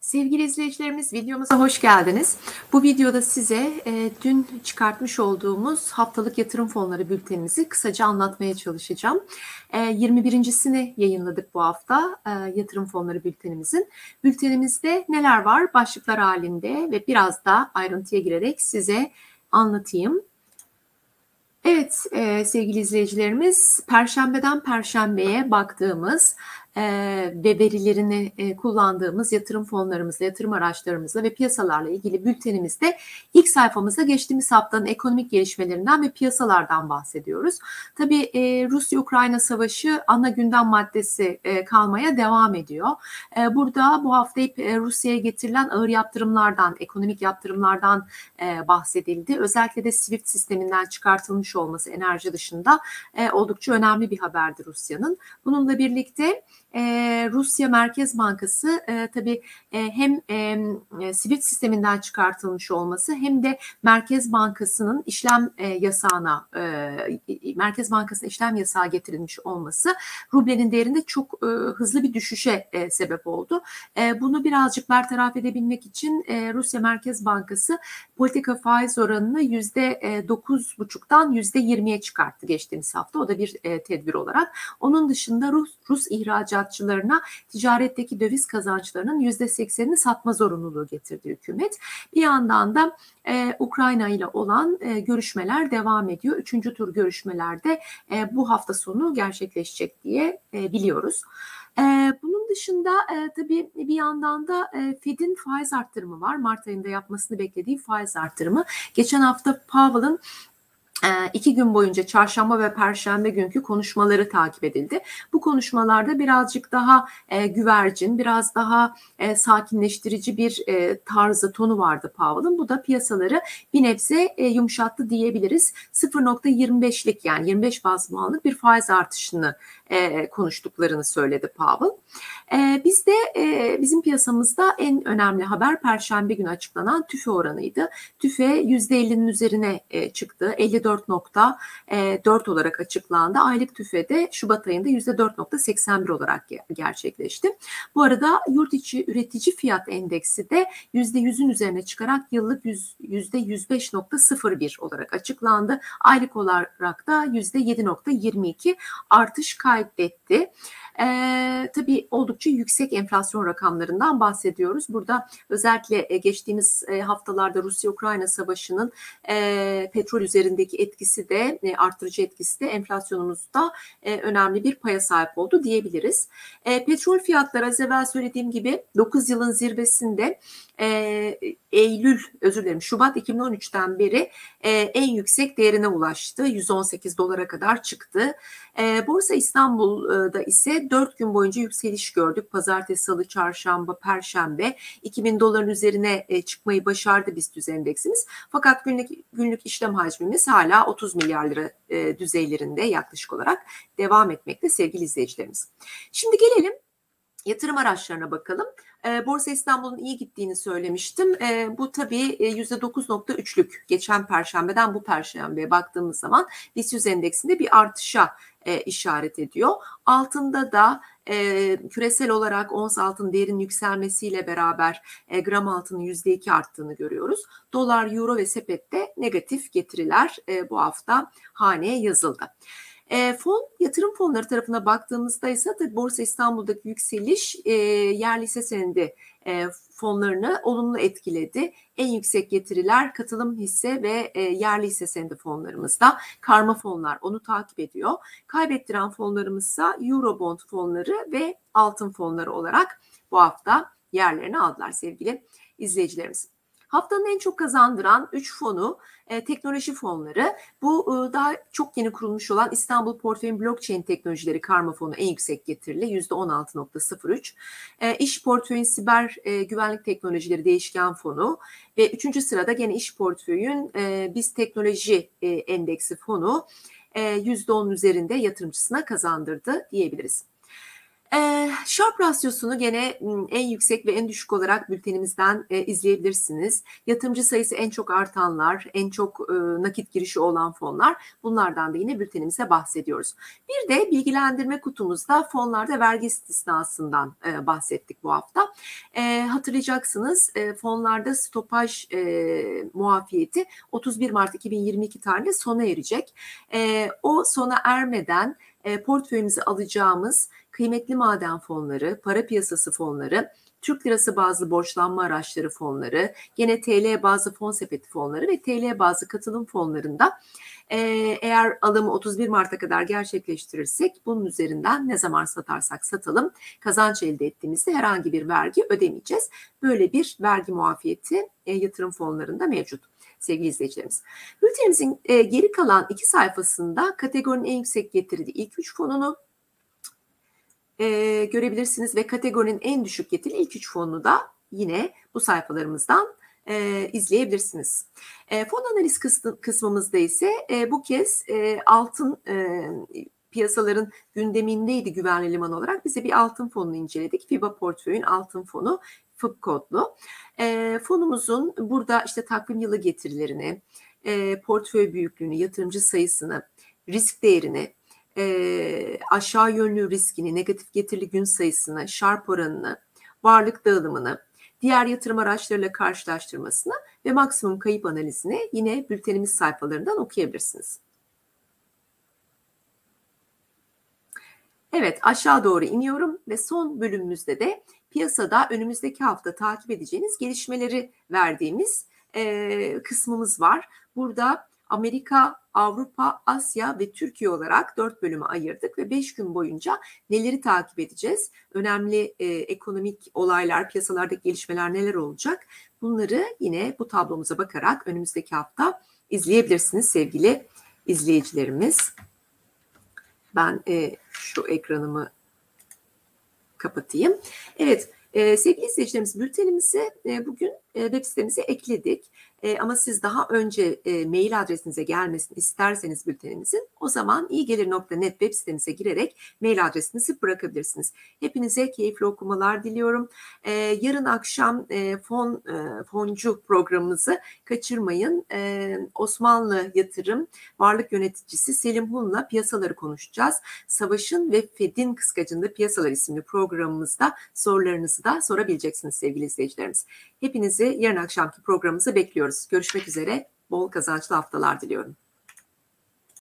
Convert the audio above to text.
Sevgili izleyicilerimiz, videomuza hoş geldiniz. Bu videoda size dün çıkartmış olduğumuz haftalık yatırım fonları bültenimizi kısaca anlatmaya çalışacağım. 21.sini yayınladık bu hafta yatırım fonları bültenimizin. Bültenimizde neler var başlıklar halinde ve biraz da ayrıntıya girerek size anlatayım. Evet sevgili izleyicilerimiz, Perşembeden Perşembeye baktığımız ve verilerini kullandığımız yatırım fonlarımızla, yatırım araçlarımızla ve piyasalarla ilgili bültenimizde ilk sayfamızda geçtiğimiz haftanın ekonomik gelişmelerinden ve piyasalardan bahsediyoruz. Tabii Rusya-Ukrayna savaşı ana gündem maddesi kalmaya devam ediyor. Burada bu hafta hep Rusya'ya getirilen ağır yaptırımlardan, ekonomik yaptırımlardan bahsedildi. Özellikle de SWIFT sisteminden çıkartılmış olması enerji dışında oldukça önemli bir haberdi Rusya'nın. Bununla birlikte Rusya Merkez Bankası tabii hem SWIFT sisteminden çıkartılmış olması hem de Merkez Bankası'nın işlem yasağına Merkez Bankası'na işlem yasağı getirilmiş olması rublenin değerinde çok hızlı bir düşüşe sebep oldu. Bunu birazcık bertaraf edebilmek için Rusya Merkez Bankası politika faiz oranını %9,5'tan %20'ye çıkarttı geçtiğimiz hafta. O da bir tedbir olarak. Onun dışında Rus ihracatçılarına ticaretteki döviz kazançlarının %80'ini satma zorunluluğu getirdi hükümet. Bir yandan da Ukrayna ile olan görüşmeler devam ediyor. Üçüncü tur görüşmelerde bu hafta sonu gerçekleşecek diye biliyoruz. Bunun dışında tabii bir yandan da Fed'in faiz arttırımı var. Mart ayında yapmasını beklediği faiz arttırımı. Geçen hafta Powell'ın 2 gün boyunca çarşamba ve perşembe günkü konuşmaları takip edildi. Bu konuşmalarda birazcık daha güvercin, biraz daha sakinleştirici bir tarzı, tonu vardı Powell'ın. Bu da piyasaları bir nebze yumuşattı diyebiliriz. 0,25'lik yani 25 baz puanlık bir faiz artışını konuştuklarını söyledi Powell. Bizim piyasamızda en önemli haber Perşembe günü açıklanan tüfe oranıydı. Tüfe %50'nin üzerine çıktı. 54,4 olarak açıklandı. Aylık tüfede Şubat ayında %4,81 olarak gerçekleşti. Bu arada yurt içi üretici fiyat endeksi de %100'ün üzerine çıkarak yıllık %105,01 olarak açıklandı. Aylık olarak da %7,22 artış kaydetti. Tabii oldukça yüksek enflasyon rakamlarından bahsediyoruz. Burada özellikle geçtiğimiz haftalarda Rusya-Ukrayna savaşının petrol üzerindeki etkisi de artırıcı etkisi de enflasyonumuzda önemli bir paya sahip oldu diyebiliriz. Petrol fiyatları az evvel söylediğim gibi 9 yılın zirvesinde Şubat 2013'ten beri en yüksek değerine ulaştı. 118 dolara kadar çıktı. Borsa İstanbul'da ise 4 gün boyunca yükseliş gördük. Pazartesi, salı, çarşamba, perşembe 2000 doların üzerine çıkmayı başardı BIST endeksimiz. Fakat günlük işlem hacmimiz hala 30 milyar lira düzeylerinde yaklaşık olarak devam etmekte sevgili izleyicilerimiz. Şimdi gelelim yatırım araçlarına bakalım. Borsa İstanbul'un iyi gittiğini söylemiştim. Bu tabii %9,3'lük geçen perşembeden bu perşembeye baktığımız zaman BIST 100 endeksinde bir artışa işaret ediyor. Altında da küresel olarak ons altın değerinin yükselmesiyle beraber gram altının %2 arttığını görüyoruz. Dolar, euro ve sepette negatif getiriler bu hafta haneye yazıldı. Yatırım fonları tarafına baktığımızda ise tabii Borsa İstanbul'daki yükseliş yerli hisse senedi fonlarını olumlu etkiledi. En yüksek getiriler katılım hisse ve yerli hisse senedi fonlarımızda. Karma fonlar onu takip ediyor. Kaybettiren fonlarımızsa Eurobond fonları ve altın fonları olarak bu hafta yerlerini aldılar sevgili izleyicilerimiz. Haftanın en çok kazandıran 3 fonu teknoloji fonları. Bu daha çok yeni kurulmuş olan İstanbul Portföyün Blockchain Teknolojileri Karma Fonu en yüksek getirili %16,03. İş Portföyün Siber Güvenlik Teknolojileri Değişken Fonu ve 3. sırada gene İş Portföyün BIST Teknoloji Endeksi Fonu %10'un üzerinde yatırımcısına kazandırdı diyebiliriz. Sharp rasyosunu gene en yüksek ve en düşük olarak bültenimizden izleyebilirsiniz. Yatırımcı sayısı en çok artanlar, en çok nakit girişi olan fonlar. Bunlardan da yine bültenimize bahsediyoruz. Bir de bilgilendirme kutumuzda fonlarda vergi istisnasından bahsettik bu hafta. Hatırlayacaksınız fonlarda stopaj muafiyeti 31 Mart 2022 tarihinde sona erecek. O sona ermeden portföyümüze alacağımız kıymetli maden fonları, para piyasası fonları, Türk lirası bazlı borçlanma araçları fonları, gene TL bazlı fon sepeti fonları ve TL bazlı katılım fonlarında eğer alımı 31 Mart'a kadar gerçekleştirirsek bunun üzerinden ne zaman satarsak satalım kazanç elde ettiğimizde herhangi bir vergi ödemeyeceğiz. Böyle bir vergi muafiyeti yatırım fonlarında mevcut sevgili izleyicilerimiz. Bültenimizin geri kalan 2 sayfasında kategorinin en yüksek getirili ilk 3 fonunu görebilirsiniz ve kategorinin en düşük getirili ilk 3 fonunu da yine bu sayfalarımızdan izleyebilirsiniz. Fon analiz kısmımızda ise bu kez altın piyasaların gündemindeydi güvenli liman olarak. Bize bir altın fonunu inceledik. FIBA portföyün altın fonu FIB kodlu. Fonumuzun burada işte takvim yılı getirilerini, portföy büyüklüğünü, yatırımcı sayısını, risk değerini, aşağı yönlü riskini, negatif getirili gün sayısını, Sharpe oranını, varlık dağılımını, diğer yatırım araçlarıyla karşılaştırmasını ve maksimum kayıp analizini yine bültenimiz sayfalarından okuyabilirsiniz. Evet, aşağı doğru iniyorum ve son bölümümüzde de piyasada önümüzdeki hafta takip edeceğiniz gelişmeleri verdiğimiz kısmımız var. Burada Amerika, Avrupa, Asya ve Türkiye olarak 4 bölüme ayırdık ve 5 gün boyunca neleri takip edeceğiz? Önemli ekonomik olaylar, piyasalardaki gelişmeler neler olacak? Bunları yine bu tablomuza bakarak önümüzdeki hafta izleyebilirsiniz sevgili izleyicilerimiz. Ben şu ekranımı kapatayım. Evet, sevgili izleyicilerimiz bültenimizi bugün web sitemize ekledik. Ama siz daha önce mail adresinize gelmesini isterseniz bültenimizin o zaman iyigelir.net web sitemize girerek mail adresinizi bırakabilirsiniz. Hepinize keyifli okumalar diliyorum. Yarın akşam foncu programımızı kaçırmayın. Osmanlı Yatırım Varlık Yöneticisi Selim Hun'la piyasaları konuşacağız. Savaş'ın ve Fed'in kıskacında piyasalar isimli programımızda sorularınızı da sorabileceksiniz sevgili izleyicilerimiz. Hepinizi yarın akşamki programımıza bekliyoruz. Görüşmek üzere. Bol kazançlı haftalar diliyorum.